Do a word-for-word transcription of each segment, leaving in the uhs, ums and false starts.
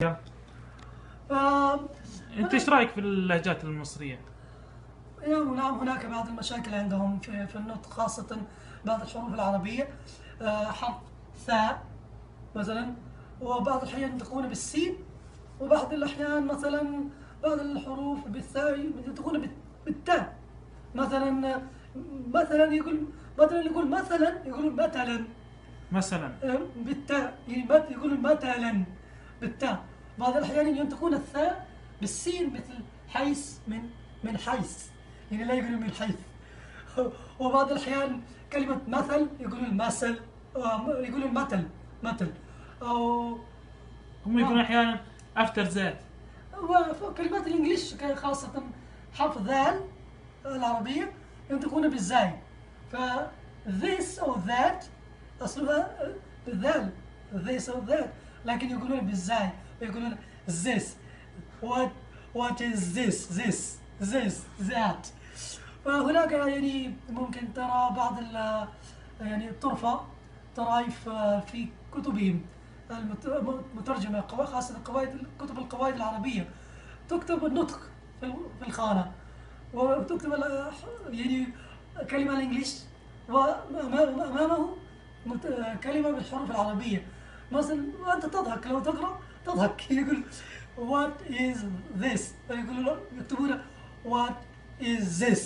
آه انت ايش رايك في اللهجات المصريه؟ نعم، هناك بعض المشاكل عندهم في, في النطق، خاصة بعض الحروف العربية. آه حرف ثاء مثلا، وبعض الأحيان ينطقون بالسين، وبعض الأحيان مثلا بعض الحروف بالثاء ينطقون بالتاء. مثلا مثلا يقول مثلا يقول مثلا يقولون مثلا مثلا بالتاء، يقولون مثلا بالتاء. بعض الأحيان ينطقون الثاء بالسين، مثل حيث، من من حيث، يعني لا يقولون من حيث. وبعض الأحيان كلمة مثل يقولون مثل، يقولون مثل مثل أو هم يقولون احيانا افتر ذات. وكلمات الانجليش خاصة حرف ذال العربية ينطقون بالزاي، ف this أو that أصلها بالذال، this أو that، لكن يقولون بالزاي ويقولون this. what what is this this this that. فهناك يعني ممكن ترى بعض يعني الطرفة طرائف في كتبهم المترجمة، خاصة قواعد كتب القواعد العربية، تكتب النطق في الخانة، وتكتب يعني كلمة الإنجليش وأمامه كلمة بالحروف العربية. مثلا وأنت تضحك لو تقرأ تضحك، يقول what is this، يقولون يكتبون what is this.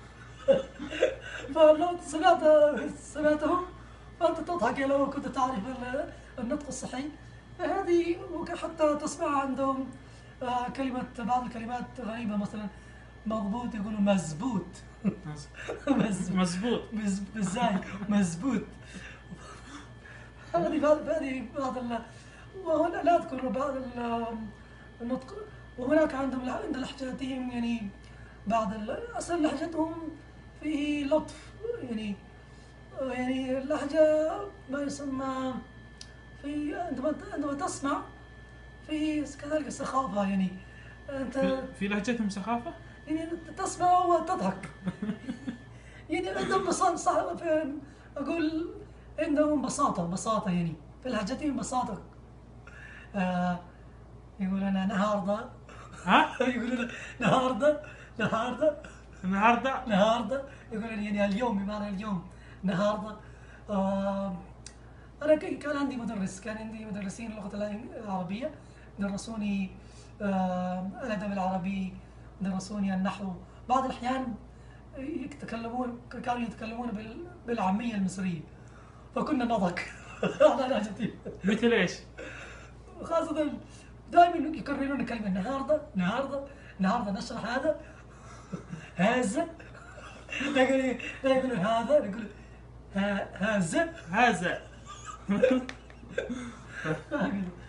فلو سمعت سمعتهم فأنت تضحك لو كنت تعرف النطق الصحيح. هذه حتى تسمع عندهم آه كلمة بعض الكلمات غريبة، مثلا مضبوط يقولوا مزبوط. مزبوط بالزاي مزبوط. هذه بعض هذه بعض وهنا لا أذكر بعض النطق. وهناك عندهم عند لهجتهم يعني بعض أصل لهجتهم فيه لطف، يعني يعني اللهجة ما يسمى في عندما عندما تسمع في كذلك سخافة، يعني أنت في لهجتهم سخافة؟ يعني تسمع وتضحك. يعني عندهم بساطة، صح، أقول عندهم بساطة بساطة يعني في لهجتهم بساطة. آه يقول أنا النهارده ها؟ يقولون النهارده النهارده النهارده النهارده يقولون يعني اليوم، بمعنى اليوم النهارده. آه أنا كان عندي مدرس، كان عندي مدرسين اللغة العربية درسوني آه الأدب العربي، درسوني النحو. بعض الأحيان يتكلمون كانوا يتكلمون بالعامية المصرية، فكنا نضحك على لهجتهم. مثل ايش؟ خاصة دائما يكررون كلمة النهارده النهارده النهارده نشرح هذا هذا، لا يقولون هذا، يقولون هذا هذا.